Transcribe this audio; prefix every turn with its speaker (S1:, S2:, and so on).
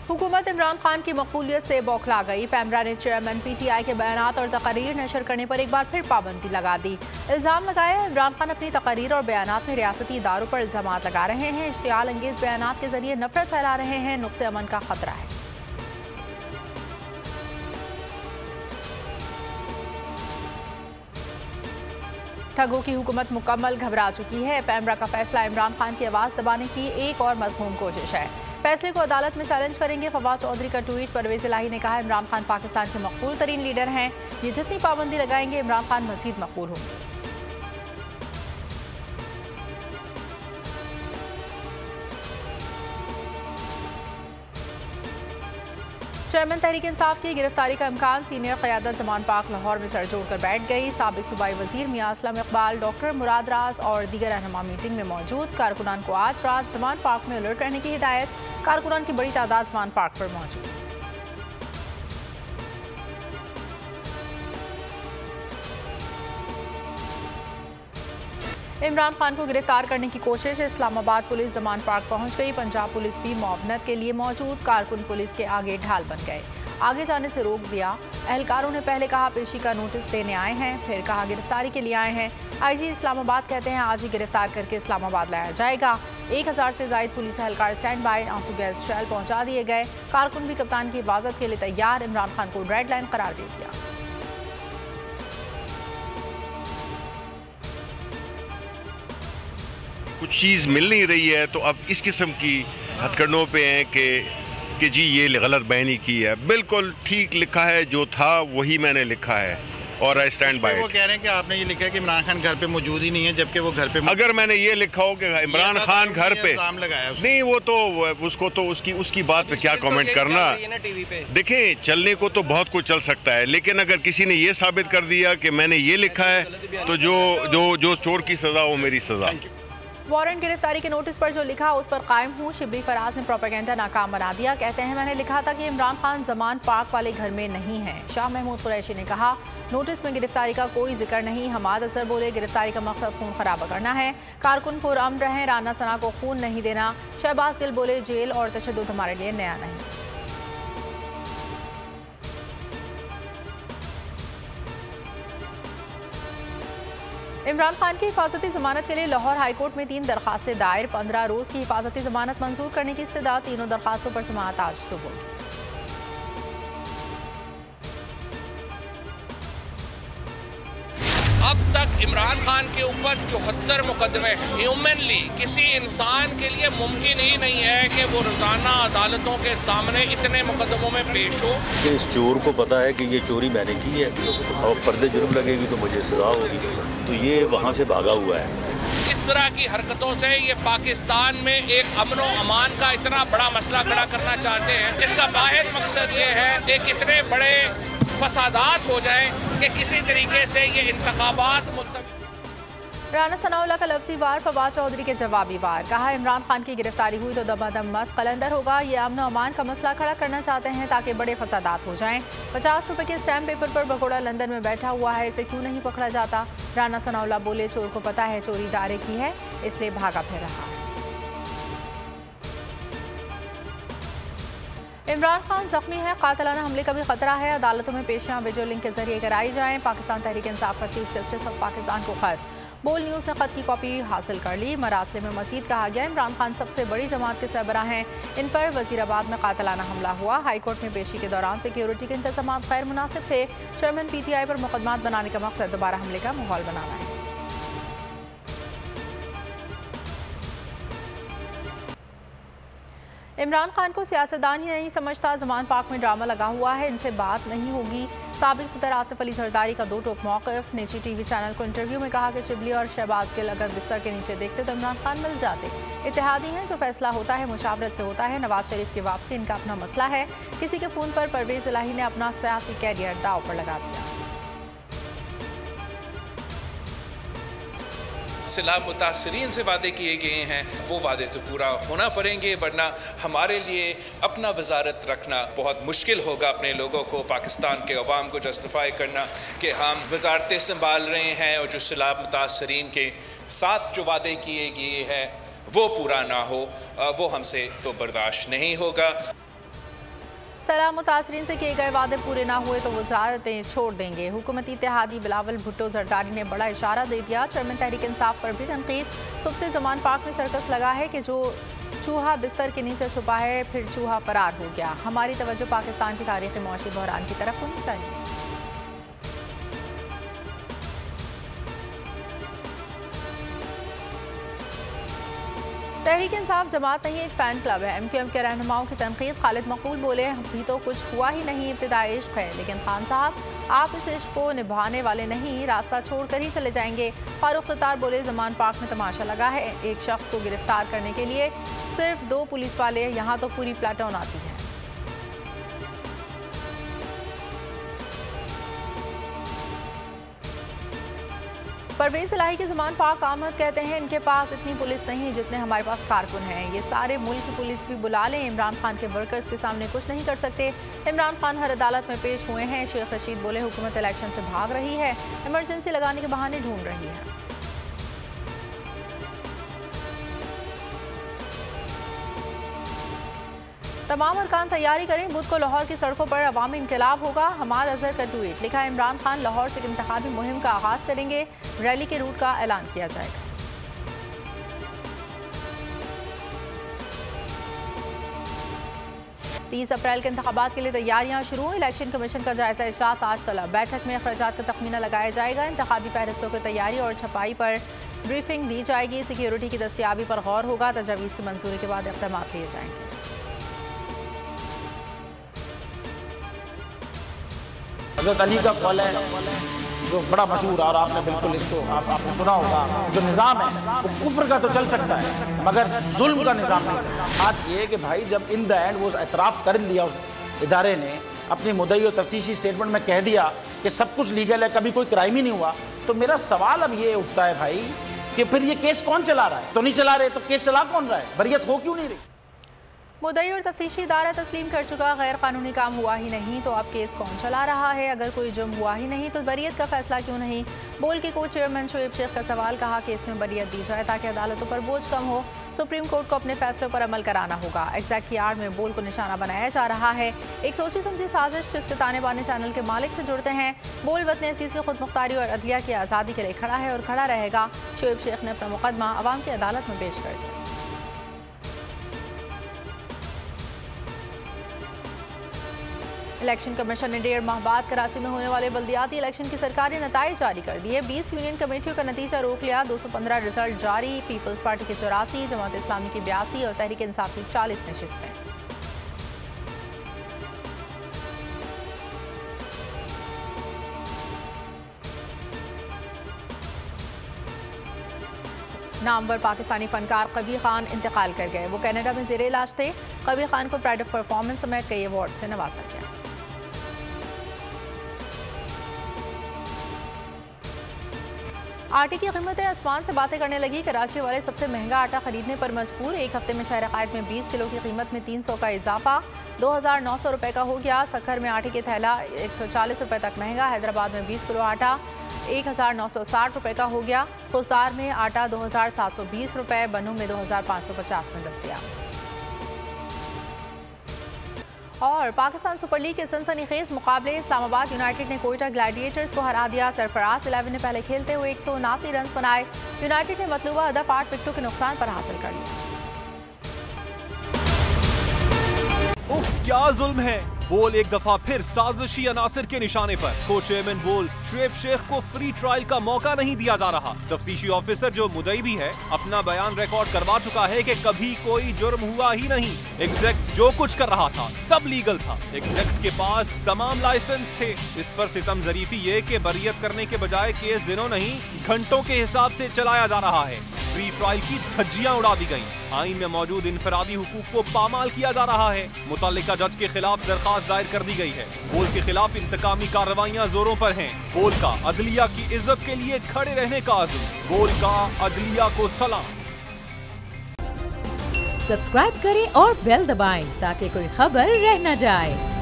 S1: हुकूमत इमरान खान की मकबूलियत से बौखला गई। पैमरा ने चेयरमैन PTI के बयानात और तकारीर नशर करने पर एक बार फिर पाबंदी लगा दी। इल्ज़ाम लगाया इमरान खान अपनी तकारीर और बयानात में रियासती इदारों पर इल्ज़ाम लगा रहे हैं, इश्तियाल अंगेज बयानात के जरिए नफरत फैला रहे हैं, नुक्से अमन का खतरा है। ठगों की हुकूमत मुकम्मल घबरा चुकी है। पैमरा का फैसला इमरान खान की आवाज़ दबाने की एक और मज़मूम कोशिश है। फैसले को अदालत में चैलेंज करेंगे। फवाद चौधरी का ट्वीट। परवेज़ इलाही ने कहा इमरान खान पाकिस्तान के मकबूल तरीन लीडर हैं, ये जितनी पाबंदी लगाएंगे इमरान खान मज़ीद मकबूल होंगे। चेयरमैन तहरीक इंसाफ की गिरफ्तारी का इम्कान। सीनियर क़यादत ज़मान पाक लाहौर में सर जोड़कर बैठ गई। साबिक़ सूबाई वज़ीर मियां असलम इकबाल, डॉक्टर मुराद राज और दीगर रहनुमा मीटिंग में मौजूद। कारकुनान को आज रात ज़मान पार्क में अलर्ट रहने की हिदायत। कारकुनान की बड़ी तादाद ज़मान पार्क पर मौजूद। इमरान खान को गिरफ्तार करने की कोशिश। इस्लामाबाद पुलिस ज़मान पार्क पहुंच गई। पंजाब पुलिस भी मुआवनत के लिए मौजूद। कारकुन पुलिस के आगे ढाल बन गए। आगे जाने से रोक दिया। एहलकारों ने पहले कहा पेशी का नोटिस देने आए हैं, फिर कहा गिरफ्तारी के लिए आए हैं। IG इस्लामाबाद कहते हैं आज ही गिरफ्तार करके इस्लामाबाद लाया जाएगा। 1000 से ज़ायद पुलिस एहलकार स्टैंड बाय। आंसू गैस शैल पहुंचा दिए गए। कारकुन भी कप्तान की हिफाजत के लिए तैयार। इमरान खान को रेड लाइन करार दे दिया।
S2: कुछ चीज़ मिल नहीं रही है तो अब इस किस्म की हथकंडों पे हैं कि जी ये गलत बयानी की है। बिल्कुल ठीक लिखा है, जो था वही मैंने लिखा है और आई स्टैंड बाय।
S3: वो कह रहे हैं कि आपने ये लिखा है कि इमरान खान घर पे मौजूद ही नहीं है, जबकि वो घर पे।
S2: अगर मैंने ये लिखा हो कि इमरान खान घर पे
S3: लगाया
S2: नहीं, वो तो उसको तो उसकी बात पे क्या कमेंट करना। देखें, चलने को तो बहुत कुछ चल सकता है, लेकिन अगर किसी ने ये साबित कर दिया कि मैंने ये लिखा है तो जो चोर की सज़ा वो मेरी सज़ा।
S1: वारंट गिरफ्तारी के नोटिस पर जो लिखा उस पर कायम हूँ। शिबली फराज ने प्रोपेगेंडा नाकाम बना दिया। कहते हैं मैंने लिखा था कि इमरान खान ज़मान पार्क वाले घर में नहीं है। शाह महमूद कुरैशी ने कहा नोटिस में गिरफ्तारी का कोई जिक्र नहीं। हमाद अजहर बोले गिरफ्तारी का मकसद खून खराबा करना है। कारकुन पुरअमन रहें, राना सना को खून नहीं देना। शहबाज गिल बोले जेल और तशद्दुद हमारे लिए नया नहीं। इमरान खान की हिफाजती जमानत के लिए लाहौर हाईकोर्ट में 3 दरखास्तें दायर। 15 रोज़ की हिफाजती जमानत मंजूर करने की इस्तदा। तीनों दरखास्तों पर समाअत आज सुबह।
S4: अब तक इमरान खान के ऊपर 74 मुकदमे हैं। ह्यूमनली किसी इंसान के लिए मुमकिन ही नहीं है कि वो रोजाना अदालतों के सामने इतने मुकदमों में पेश हो।
S5: इस चोर को पता है कि ये चोरी मैंने की है और फर्द जुर्म लगेगी तो मुझे सजा होगी, तो ये वहाँ से भागा हुआ है।
S4: इस तरह की हरकतों से ये पाकिस्तान में एक अमन व अमान का इतना बड़ा मसला खड़ा करना चाहते हैं, जिसका वाहिद मकसद ये है कि कितने बड़े फसादात हो जाए कि किसी तरीके से ये इंतखाबात
S1: राना सनाउल्लाह का लफ्ज़ी वार। फवाद चौधरी के जवाबी वार। कहा इमरान खान की गिरफ्तारी हुई तो दमादम मस्त कलंदर होगा। ये अमन व अमान का मसला खड़ा करना चाहते हैं ताकि बड़े फसादात हो जाएं। 50 रुपए के स्टैम्प पेपर पर भगोड़ा लंदन में बैठा हुआ है, इसे क्यों नहीं पकड़ा जाता। राना सनाउल्लाह बोले चोर को पता है चोरी दारे की है, इसलिए भागा फिर रहा है। इमरान खान जख्मी है, कातिलाना हमले का भी खतरा है। अदालतों में पेशियां वीडियो लिंक के जरिए कराई जाएं। पाकिस्तान तहरीक इंसाफ का चीफ जस्टिस ऑफ पाकिस्तान को खत। बोल न्यूज़ ने खत की कॉपी हासिल कर ली। मरासले में मजीद कहा गया इमरान खान सबसे बड़ी जमात के सरबरा हैं, इन पर वजीराबाद में कातिलाना हमला हुआ। हाईकोर्ट में पेशी के दौरान सिक्योरिटी के इंतजाम गैर मुनासिब थे। चेयरमैन PTI पर मुकदमात बनाने का मकसद दोबारा हमले का माहौल बनाना है। इमरान खान को सियासतदान ही नहीं समझता। ज़मान पार्क में ड्रामा लगा हुआ है, इनसे बात नहीं होगी। साबिक़ सदर आसिफ अली जरदारी का 2 टोक मौक़िफ़। निजी TV चैनल को इंटरव्यू में कहा कि शिबली और शहबाज गिल अगर बिस्तर के नीचे देखते तो इमरान खान मिल जाते। इत्तेहादी हैं, जो फैसला होता है मुशावरत से होता है। नवाज शरीफ की वापसी इनका अपना मसला है। किसी के फ़ोन पर परवेज़ इलाही ने अपना सियासी कैरियर दाव पर लगा दिया।
S6: सिला मुतासरीन से वादे किए गए हैं, वो वादे तो पूरा होना पड़ेंगे, वरना हमारे लिए अपना वजारत रखना बहुत मुश्किल होगा। अपने लोगों को, पाकिस्तान के अवाम को जस्टिफाई करना कि हम वजारतें संभाल रहे हैं और जो सिला मुतासरीन के साथ जो वादे किए गए हैं वो पूरा ना हो, वो हमसे तो बर्दाश्त नहीं होगा।
S1: सलाह मुतासरीन से किए गए वादे पूरे ना हुए तो वज़ारतें छोड़ देंगे। हुकूमती इत्तेहादी बिलावल भुट्टो जरदारी ने बड़ा इशारा दे दिया। चेयरमैन तहरीक इंसाफ पर भी तनकीद। सुबह से ज़मान पार्क में सर्कस लगा है कि जो चूहा बिस्तर के नीचे छुपा है फिर चूहा फरार हो गया। हमारी तवज्जो पाकिस्तान की तारीखी मुआशी बहरान की तरफ होनी चाहिए। तहरीक इंसाफ जमात नहीं एक फ़ैन क्लब है। MQM के रहनुमाओं की तनकीद। खालिद मकबूल बोले अभी तो कुछ हुआ ही नहीं, इब्तिदाई इश्क है, लेकिन खान साहब आप इस इश्क को निभाने वाले नहीं, रास्ता छोड़ कर ही चले जाएंगे। फारूक ख़त्तार बोले ज़मान पार्क में तमाशा लगा है, एक शख्स को गिरफ्तार करने के लिए सिर्फ 2 पुलिस वाले, यहाँ तो पूरी प्लाटून आती है। परवेज इलाही के ज़मान पाक आमद कहते हैं इनके पास इतनी पुलिस नहीं जितने हमारे पास कारकुन हैं। ये सारे मुल्क की पुलिस भी बुला लें, इमरान खान के वर्कर्स के सामने कुछ नहीं कर सकते। इमरान खान हर अदालत में पेश हुए हैं। शेख रशीद बोले हुकूमत इलेक्शन से भाग रही है, इमरजेंसी लगाने के बहाने ढूंढ रही है। तमाम अरकान तैयारी करें, बुध को लाहौर की सड़कों पर अवामी इंकलाब होगा। हमाद अजहर का ट्वीट। लिखा है इमरान खान लाहौर से इंतखाबी मुहिम का आगाज करेंगे, रैली के रूट का ऐलान किया जाएगा। तीस अप्रैल के इंतखाबात के लिए तैयारियां शुरू। इलेक्शन कमीशन का जायजा इजलास आज तलब। बैठक में अखराजात का तखमीना लगाया जाएगा। इंतखाबी फहरिस्तों की तैयारी और छपाई पर ब्रीफिंग दी जाएगी। सिक्योरिटी की दस्तियाबी पर गौर होगा। तजावीज़ की मंजूरी के बाद इक़दाम लिए जाएंगे।
S7: हज़रत अली का कौल है जो बड़ा मशहूर, और आपने बिल्कुल इसको आपने सुना होगा, जो निज़ाम है वो कुफ्र का तो चल सकता है मगर जुल्म का निज़ाम नहीं चल सकता। बात ये है कि भाई जब इन द एंड वो एतराफ़ कर लिया उस इदारे ने, अपनी मुद्दई और तफ्तीशी स्टेटमेंट में कह दिया कि सब कुछ लीगल है, कभी कोई क्राइम ही नहीं हुआ, तो मेरा सवाल अब ये उठता है भाई कि फिर ये केस कौन चला रहा है? तो नहीं चला रहे तो केस चला कौन रहा है? बरियत हो क्यों नहीं रही?
S1: मुद्दई और तफ्तीशी इदारा तस्लीम कर चुका, गैर कानूनी काम हुआ ही नहीं तो अब केस कौन चला रहा है? अगर कोई जुर्म हुआ ही नहीं तो बरियत का फैसला क्यों नहीं? बोल के को चेयरमैन शोएब शेख का सवाल। कहा कि इसमें बरियत दी जाए ताकि अदालतों पर बोझ कम हो। सुप्रीम कोर्ट को अपने फैसलों पर अमल कराना होगा। एग्जैक्ट की आड़ में बोल को निशाना बनाया जा रहा है। एक सोची समझी साजिश जिसके ताने बाने चैनल के मालिक से जुड़ते हैं। बोल वतन अजीज की खुद मुख्तारी और अदलिया की आज़ादी के लिए खड़ा है और खड़ा रहेगा। शोएब शेख ने अपना मुकदमा अवाम की अदालत में पेश कर दिया। इलेक्शन कमीशन ने 1.5 माह बाद कराची में होने वाले बल्दियाती इलेक्शन की सरकारी नताइज जारी कर दिए। 20 यूनियन कमेटियों का नतीजा रोक लिया। 215 रिजल्ट जारी। पीपल्स पार्टी के 84, जमात इस्लामी की 82 और तहरीक इंसाफ की 40 नशिस्तें। नामवर पाकिस्तानी फनकार कबीर खान इंतकाल कर गए। वो कनाडा में ज़ेरे इलाज थे। कबीर खान को प्राइड ऑफ परफॉर्मेंस समेत कई अवार्ड से नवाजा गया। आटे की कीमतें आसमान से बातें करने लगी। कराची वाले सबसे महंगा आटा खरीदने पर मजबूर। एक हफ्ते में शहर कायद में 20 किलो की कीमत में 300 का इजाफा 2900 रुपये का हो गया। सखर में आटे की थैला 140 रुपये तक महंगा। हैदराबाद में 20 किलो आटा 1960 रुपये का हो गया। खुजदार में आटा 2720 रुपये, बनू में 2550 में दस्तयाब। और पाकिस्तान सुपर लीग के सनसनीखेज मुकाबले। इस्लामाबाद यूनाइटेड ने कोयटा ग्लैडिएटर्स को हरा दिया। सरफराज 11 ने पहले खेलते हुए 179 रन बनाए। यूनाइटेड ने मतलूबा हदफ 8 विकेटों के नुकसान पर हासिल कर लिया।
S8: उफ क्या जुल्म है। बोल एक दफा फिर साजिशी अनासिर के निशाने पर। को चेयरमैन बोल शोएब शेख को फ्री ट्रायल का मौका नहीं दिया जा रहा। तफ्तीशी ऑफिसर जो मुदई भी है अपना बयान रिकॉर्ड करवा चुका है कि कभी कोई जुर्म हुआ ही नहीं। एग्जैक्ट जो कुछ कर रहा था सब लीगल था। एग्जैक्ट के पास तमाम लाइसेंस थे। इस पर सितम जरीफी ये कि बरियत करने के बजाय केस दिनों नहीं घंटों के हिसाब से चलाया जा रहा है। फ्री ट्रायल की धज्जियां उड़ा दी गयी। आईन में मौजूद इनफरादी हुकूक को पामाल किया जा रहा है। मुतल्लिका जज के खिलाफ दरखास्त दायर कर दी गई है। बोल के खिलाफ इंतकामी कार्रवाइयां जोरों पर हैं। बोल का अदलिया की इज्जत के लिए खड़े रहने का अज़्म। बोल का अदलिया को सलाम।
S9: सब्सक्राइब करें और बेल दबाएं ताकि कोई खबर रह न जाए।